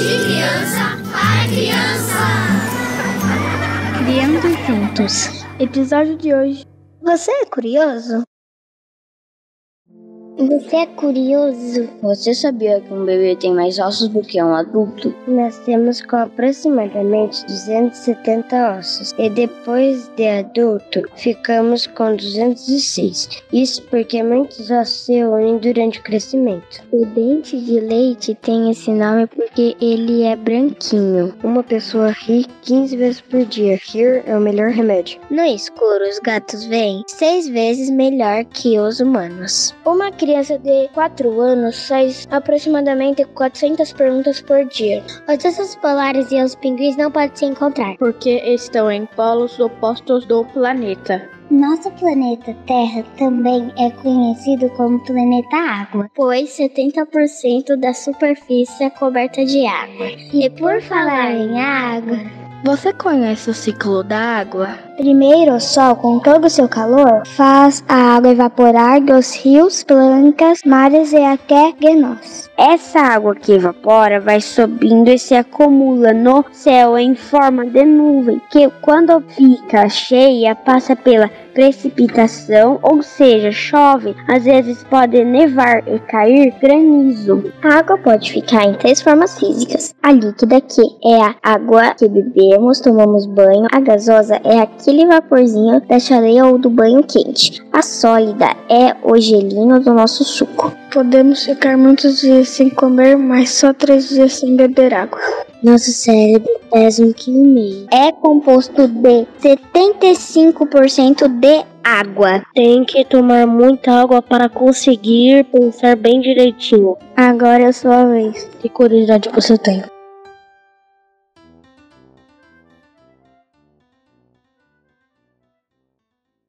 De criança para criança. Criando juntos. Episódio de hoje. Você é curioso? Você é curioso? Você sabia que um bebê tem mais ossos do que um adulto? Nascemos com aproximadamente 270 ossos e depois de adulto ficamos com 206. Isso porque muitos ossos se unem durante o crescimento. O dente de leite tem esse nome porque ele é branquinho. Uma pessoa ri 15 vezes por dia. Rir é o melhor remédio. No escuro, os gatos veem 6 vezes melhor que os humanos. Uma criança de 4 anos faz aproximadamente 400 perguntas por dia. Os ursos polares e os pinguins não podem se encontrar, Porque estão em polos opostos do planeta. Nosso planeta Terra também é conhecido como planeta Água, pois 70% da superfície é coberta de água. E por falar em água, Você conhece o ciclo da água? primeiro o Sol, com todo o seu calor, faz a água evaporar dos rios, plantas, mares e até de nós. Essa água que evapora vai subindo e se acumula no céu em forma de nuvem, que quando fica cheia passa pela precipitação, ou seja, chove, às vezes pode nevar e cair granizo. A água pode ficar em 3 formas físicas. A líquida, que é a água que bebemos, tomamos banho. A gasosa é aquele vaporzinho da chaleira ou do banho quente. A sólida é o gelinho do nosso suco. Podemos ficar muitos dias sem comer, mas só 3 dias sem beber água. Nosso cérebro pesa 1,5 kg. É composto de 75% de água. Tem que tomar muita água para conseguir pensar bem direitinho. Agora é a sua vez. Que curiosidade você tem?